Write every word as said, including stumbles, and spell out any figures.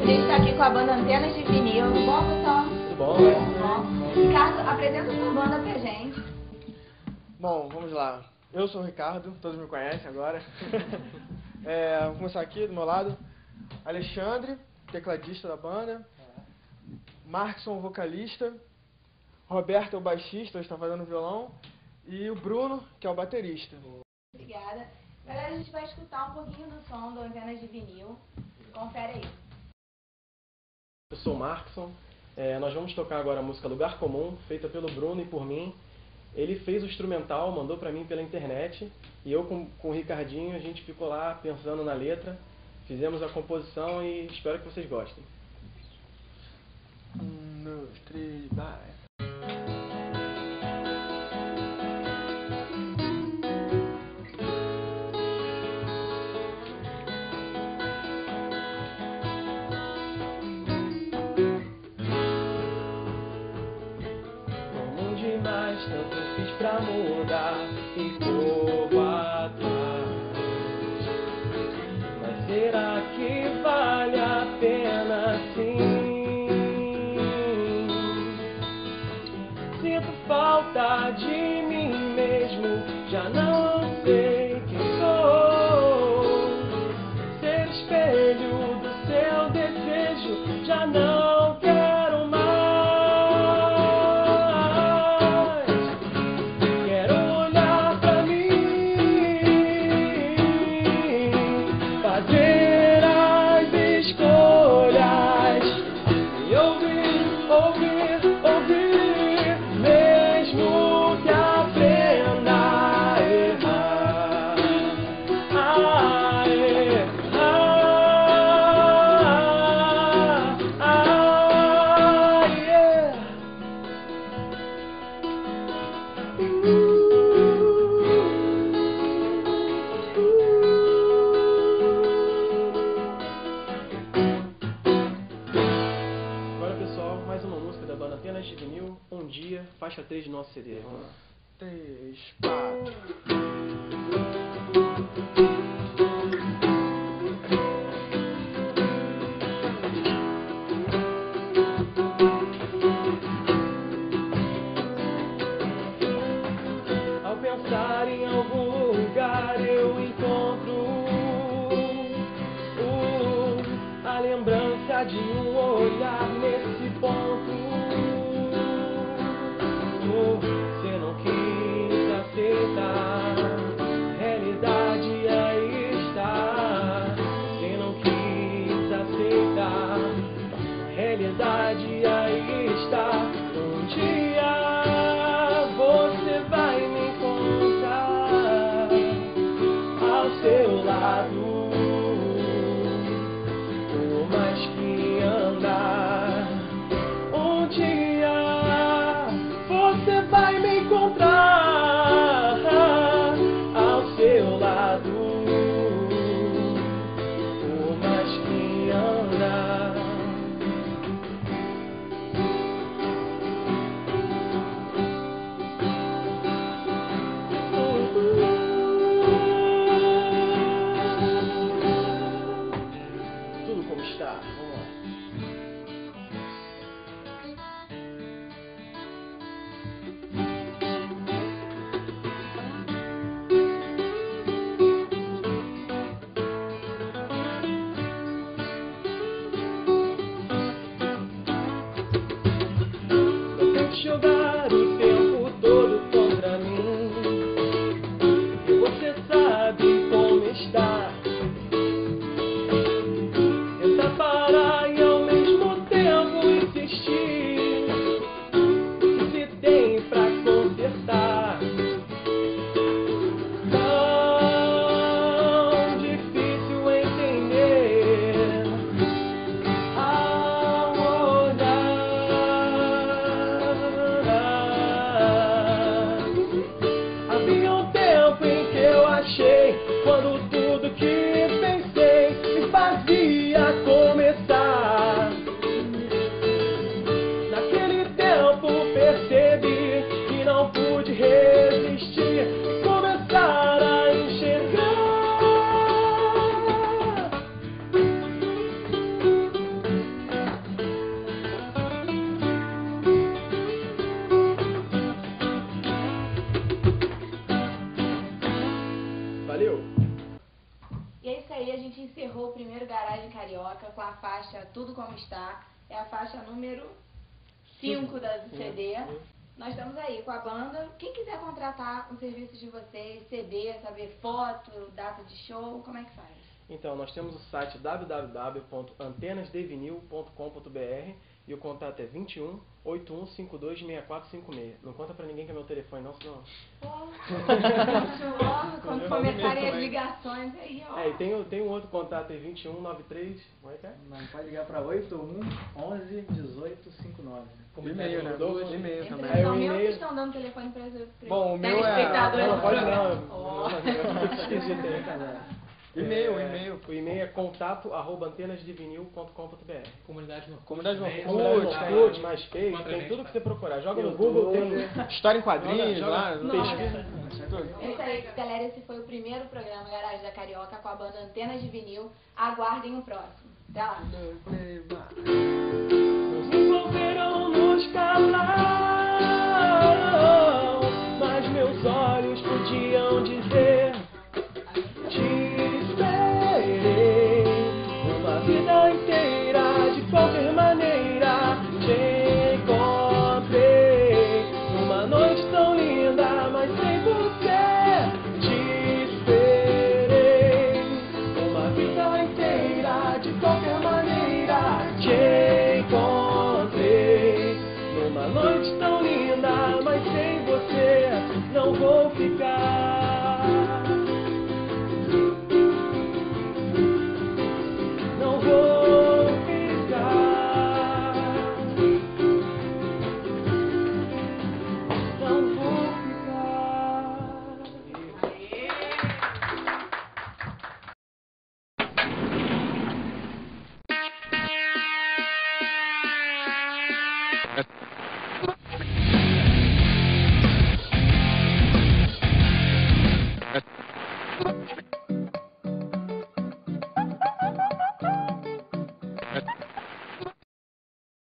A gente está aqui com a banda Antenas de Vinil. Tudo bom, pessoal? Tudo bom? Tudo bom. Ricardo, apresenta a sua banda pra gente. Bom, vamos lá. Eu sou o Ricardo, todos me conhecem agora. é, vou começar aqui do meu lado. Alexandre, tecladista da banda. Markson, vocalista. Roberto é o baixista, hoje está fazendo violão. E o Bruno, que é o baterista. Obrigada. Agora a gente vai escutar um pouquinho do som do Antenas de Vinil. Confere aí. Eu sou o Markson. É, nós vamos tocar agora a música Lugar Comum, feita pelo Bruno e por mim. Ele fez o instrumental, mandou pra mim pela internet. E eu com, com o Ricardinho, a gente ficou lá pensando na letra. Fizemos a composição e espero que vocês gostem. Um, dois, três, vai. Tanto fiz pra mudar e corro atrás. Mas será que vale a pena assim? Sinto falta de mim mesmo, já não sei quem sou. Ser espelho do seu desejo, já não quero mais. Mais uma música da banda Antenas de Vinil, Um Dia, faixa três do nosso C D. Vamos lá. três, quatro. Ao pensar em algum lugar eu encontro uh, a lembrança de um olhar nesse ponto. Você não quis aceitar, realidade aí está. Você não quis aceitar, realidade aí está. Um dia você vai me encontrar ao seu lado, por mais que andar. Um dia você vai me encontrar ao seu lado, por mais que andar. Tudo como está, vamos lá. Jogar o tempo todo contra mim, e você sabe como está. Tenta parar em algum a faixa Tudo Como Está. É a faixa número cinco da, do C D. Nós estamos aí com a banda. Quem quiser contratar os serviços de vocês, C D, saber foto, data de show, como é que faz? Então, nós temos o site w w w ponto antenas de vinil ponto com ponto b r e o contato é vinte e um, oitenta e um, cinquenta e dois, sessenta e quatro cinquenta e seis. Não conta pra ninguém que é meu telefone, não, senão... Logo, quando começarem as ligações aí, ó. É, e tem, tem um outro contato aí, vinte e um, noventa e três... Como é que é? Não, pode ligar para oito um, onze, dezoito, cinquenta e nove. E-mail, né? Rodolfo? E-mail também. Aí o Impressão minha ou e-mail- vocês estão dando telefone para os Bom, o meu é- telespectadores? Não, pode não. Ó. Esquisito aí. E-mail, É, e-mail. O e-mail é contato arroba antenas de vinil ponto com ponto b r. Comunidade no Comunidade no e-mail, Orkut, Orkut, Orkut, MySpace, Encontra a tem gente, tudo tá? que você procurar. Joga no YouTube, Google, tem... História em quadrinhos, Joga- lá. joga- pesquisa. É isso aí, galera. Esse foi o primeiro programa Garagem da Carioca com a banda Antenas de Vinil. Aguardem o próximo. Até lá. Play, play,